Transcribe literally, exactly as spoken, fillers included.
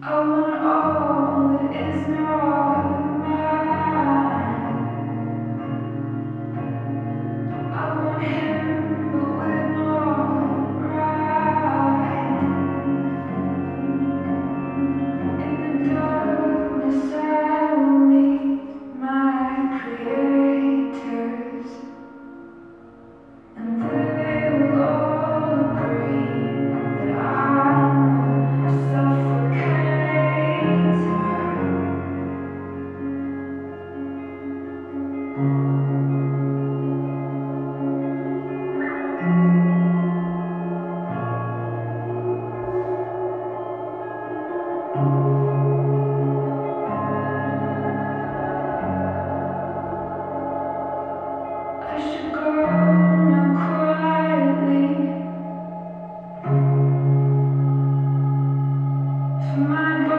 I want all that is not mine. I want him, but we're not right. In the darkness I will meet my creators, and they will all agree that I'm a suffocator. I should go now quietly, for my